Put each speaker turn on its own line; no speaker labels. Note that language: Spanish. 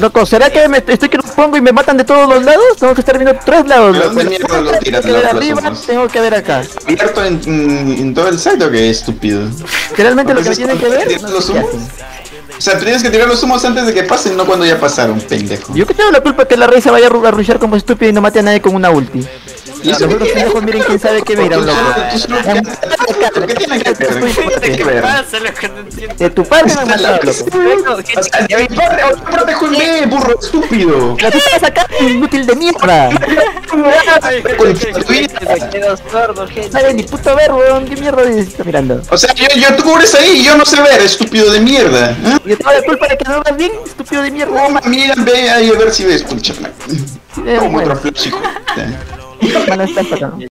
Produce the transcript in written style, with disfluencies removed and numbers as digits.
Loco, ¿será que estoy que lo pongo y me matan de todos los lados? Tengo que estar viendo 3 lados,
¿De
loco.
dónde mierda lo tiras?
Tengo que ver arriba, tengo que ver acá.
¿Abierto en todo el site o qué, estúpido?
Realmente lo que me tienen que ver,
¿Tirar
no
los
sé qué
humos?
hacen.
O sea, tienes que tirar los humos antes de que pasen, no cuando ya pasaron, pendejo.
Yo que tengo la culpa que la rey se vaya a rushear como estúpido y no mate a nadie con una ulti.
¿Y eso
Los
qué
otros
tiene?
pendejos miren quién sabe qué miran, loco.
¿Por qué tiene que ver? ¿Qué tiene que ver?
Pasa lo que no entiendo.
De tu parte me han matado, loco.
O sea, de mi parte, protejo el B, burro estúpido.
Pero tú estás acá, inútil de mierda.
Me quedo sordo, gente.
Sabes ni puto ver, weón, qué mierda estás mirando.
O sea, tú cubres ahí y yo no sé ver, estúpido de mierda. ¿Eh?
Yo tengo la culpa de que no veas bien, estúpido de mierda.
Toma, mira, ve ahí a ver si ves, escúchame. Toma
Bueno,
otro flash, hijo.
bueno, estás acá.